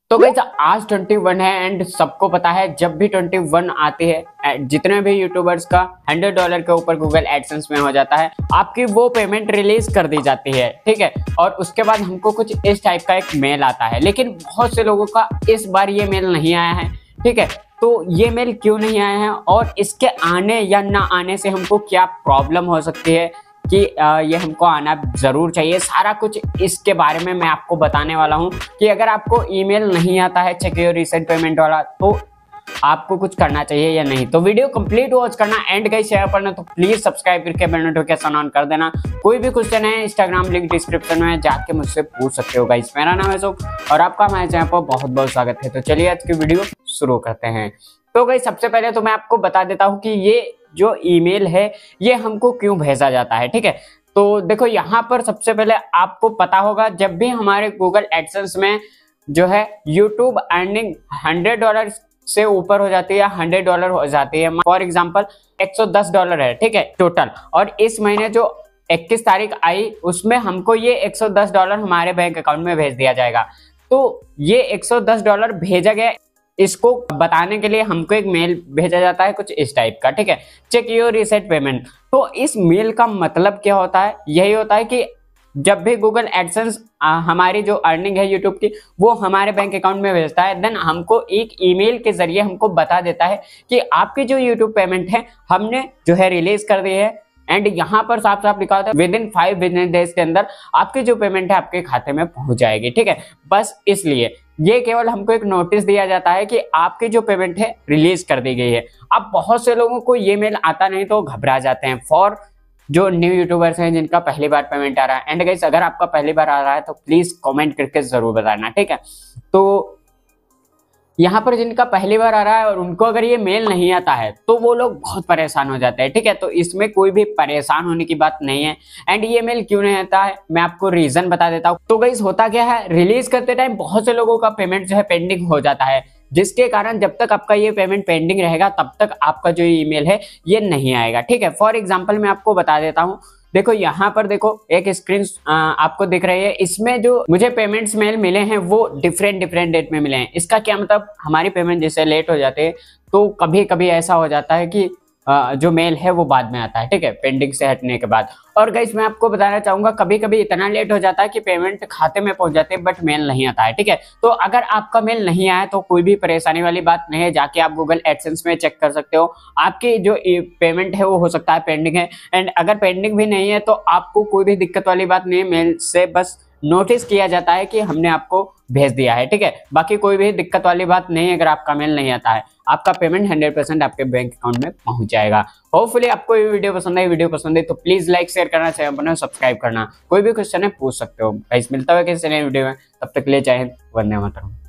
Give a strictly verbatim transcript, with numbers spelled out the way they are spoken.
तो गाइस आज इक्कीस है एंड सबको पता है जब भी इक्कीस आती है जितने भी यूट्यूबर्स का हंड्रेड डॉलर के ऊपर गूगल एडसेंस में हो जाता है आपकी वो पेमेंट रिलीज कर दी जाती है, ठीक है। और उसके बाद हमको कुछ इस टाइप का एक मेल आता है, लेकिन बहुत से लोगों का इस बार ये मेल नहीं आया है, ठीक है। तो ये मेल क्यों नहीं आया है और इसके आने या ना आने से हमको क्या प्रॉब्लम हो सकती है कि ये हमको आना ज़रूर चाहिए, सारा कुछ इसके बारे में मैं आपको बताने वाला हूं कि अगर आपको ईमेल नहीं आता है चेक योर रीसेंट पेमेंट वाला तो आपको कुछ करना चाहिए या नहीं। तो वीडियो कंप्लीट वॉच करना, एंड गाइस शेयर करना, तो प्लीज सब्सक्राइब करके बेल नोटिफिकेशन ऑन कर देना। कोई भी क्वेश्चन है इंस्टाग्राम लिंक डिस्क्रिप्शन में जाके मुझसे पूछ सकते हो गाइस। मेरा नाम है सुख और आपका हमारे चैनल पर बहुत बहुत स्वागत है। तो चलिए आज की वीडियो शुरू करते हैं। तो गाइस सबसे पहले तो मैं आपको बता देता हूँ कि ये जो ईमेल है ये हमको क्यों भेजा जाता है, ठीक है। तो देखो यहाँ पर सबसे पहले आपको पता होगा जब भी हमारे गूगल एडसेंस में जो है यूट्यूब अर्निंग हंड्रेड डॉलर से ऊपर हो जाती है या हंड्रेड डॉलर हो जाती है, फॉर एग्जांपल एक सौ दस डॉलर है, ठीक है टोटल, और इस महीने जो इक्कीस तारीख आई उसमें हमको ये एक सौ दस डॉलर हमारे बैंक अकाउंट में भेज दिया जाएगा। तो ये एक सौ दस डॉलर भेजा गया, इसको बताने के लिए हमको एक मेल भेजा जाता है कुछ इस टाइप का, ठीक है, चेक योर रीसेंट पेमेंट। तो इस मेल का मतलब क्या होता है, यही होता है कि जब भी गूगल एडसेंस हमारी जो अर्निंग है यूट्यूब की वो हमारे बैंक अकाउंट में भेजता है, देन हमको एक ईमेल के जरिए हमको बता देता है कि आपकी जो यूट्यूब पेमेंट है हमने जो है रिलीज कर दी है। एंड यहाँ पर साफ साफ लिखा होता है within five business days के अंदर आपकी जो पेमेंट है आपके खाते में पहुंच जाएगी, ठीक है। बस इसलिए ये केवल हमको एक नोटिस दिया जाता है कि आपकी जो पेमेंट है रिलीज कर दी गई है। अब बहुत से लोगों को ये मेल आता नहीं तो घबरा जाते हैं, फॉर जो न्यू यूट्यूबर्स हैं जिनका पहली बार पेमेंट आ रहा है। एंड गाइस अगर आपका पहली बार आ रहा है तो प्लीज कमेंट करके जरूर बताना, ठीक है। तो यहाँ पर जिनका पहली बार आ रहा है और उनको अगर ये मेल नहीं आता है तो वो लोग बहुत परेशान हो जाते हैं, ठीक है। तो इसमें कोई भी परेशान होने की बात नहीं है। एंड ये मेल क्यों नहीं आता है मैं आपको रीजन बता देता हूँ। तो गाइस होता क्या है, रिलीज करते टाइम बहुत से लोगों का पेमेंट जो है पेंडिंग हो जाता है, जिसके कारण जब तक आपका ये पेमेंट पेंडिंग रहेगा तब तक आपका जो ईमेल है ये नहीं आएगा, ठीक है। फॉर एग्जांपल मैं आपको बता देता हूँ, देखो यहाँ पर देखो एक स्क्रीन आपको दिख रही है, इसमें जो मुझे पेमेंट्स मेल मिले हैं वो डिफरेंट डिफरेंट डेट में मिले हैं। इसका क्या मतलब, हमारी पेमेंट जैसे लेट हो जाते हैं तो कभी कभी ऐसा हो जाता है कि जो मेल है वो बाद में आता है, ठीक है, पेंडिंग से हटने के बाद। और गाइस मैं आपको बताना चाहूंगा कभी कभी इतना लेट हो जाता है कि पेमेंट खाते में पहुंच जाते हैं बट मेल नहीं आता है, ठीक है। तो अगर आपका मेल नहीं आया तो कोई भी परेशानी वाली बात नहीं है, जाके आप गूगल एडसेंस में चेक कर सकते हो। आपकी जो पेमेंट है वो हो सकता है पेंडिंग है, एंड अगर पेंडिंग भी नहीं है तो आपको कोई भी दिक्कत वाली बात नहीं है, मेल से बस नोटिस किया जाता है कि हमने आपको भेज दिया है, ठीक है। बाकी कोई भी दिक्कत वाली बात नहीं है। अगर आपका मेल नहीं आता है आपका पेमेंट हंड्रेड परसेंट आपके बैंक अकाउंट में पहुंच जाएगा। होपफुली आपको ये वीडियो पसंद है, वीडियो पसंद है तो प्लीज लाइक शेयर करना, चैनल पर सब्सक्राइब करना। कोई भी क्वेश्चन है पूछ सकते हो। गाइस मिलता है किसी नए वीडियो में, तब तक के लिए जय हिंद, वंदे मातरम।